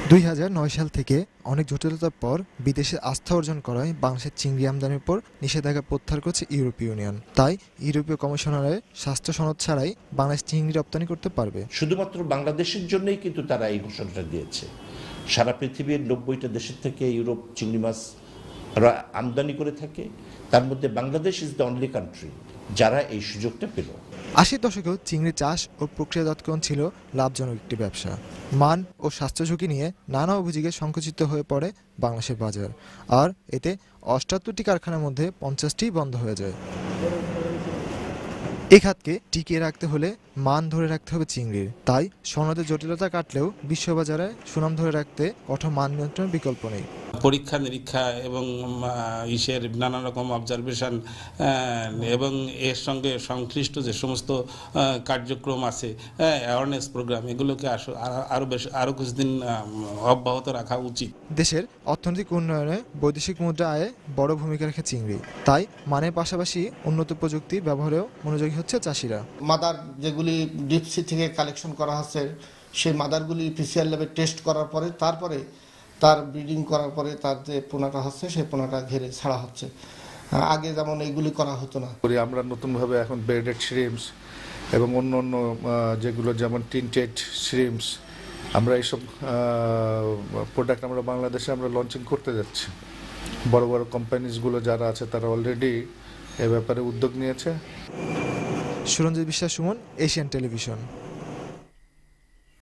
2009 সাল থেকে অনেক জটিলতার পর বিদেশে আস্থা অর্জন করায় বাংলাদেশের চিংড়ি আমদানির উপর নিষেধাজ্ঞা প্রত্যাহার করেছে ইউরোপীয় ইউনিয়ন। তাই ইউরোপীয় কমিশনারের স্বাস্থ্য সনদ ছাড়াই বাংলাদেশ চিংড়ি রপ্তানি করতে পারবে। শুধুমাত্র বাংলাদেশের জন্যই কিন্তু তারা এই ঘোষণাটা দিয়েছে। সারা পৃথিবীর 90টা দেশের থেকে ইউরোপ চিংড়ি মাছ আমদানি করে থাকে, তার মধ্যে Bangladesh is the only country যারা এই সুযোগটা পেল। 80 দশকেও চিংড়ি চাষ ও প্রক্রিয়াজাতকরণ ছিল লাভজনক একটি ব্যবসা। মান ও স্বাস্থ্য ঝুঁকি নিয়ে নানা অভিযোগে সংকুচিত হয়ে পড়ে বাংলাদেশের বাজার, আর এতে 78টি কারখানার মধ্যে 50টি বন্ধ হয়ে যায়। এই খাতকে টিকিয়ে রাখতে হলে মান ধরে রাখতে হবে চিংড়ির। তাই সনদের জটিলতা কাটলেও বিশ্ববাজারে সুনাম ধরে রাখতে কঠোর মান নিয়ন্ত্রণের বিকল্প নেই। পরীক্ষা নিরীক্ষা এবং নানা রকম অবজারভেশন এবং এর সঙ্গে সংশ্লিষ্ট যে সমস্ত কার্যক্রম আছে, অ্যাওয়ারনেস প্রোগ্রাম, এগুলোকে আরও কিছুদিন অব্যাহত রাখা উচিত। দেশের অর্থনৈতিক উন্নয়নে বৈদেশিক মুদ্রা আয়ে বড় ভূমিকা রাখে চিংড়ি। তাই মানের পাশাপাশি উন্নত প্রযুক্তি ব্যবহারেও মনোযোগী হচ্ছে চাষিরা। মাদার যেগুলি ডিপসি থেকে কালেকশন করা হচ্ছে, সেই মাদারগুলি পিসিআর ল্যাবে টেস্ট করার পরে তারপরে তার ব্রিডিং করার পরে তার যে পোনাটা হচ্ছে সেই পোনাটা ঘেরে ছাড়া হচ্ছে। আগে যেমন এইগুলি করা হতো না। আমরা নতুনভাবে এখন বেডেড শ্রিমস এবং অন্য অন্য যেগুলো যেমন টিনটেড শ্রিমস, আমরা এইসব প্রোডাক্ট আমরা বাংলাদেশে লঞ্চিং করতে যাচ্ছি। বড় বড় কোম্পানিজগুলো যারা আছে তারা অলরেডি এ ব্যাপারে উদ্যোগ নিয়েছে। সুরঞ্জিত বিশ্বাস, সুমন, এশিয়ান টেলিভিশন।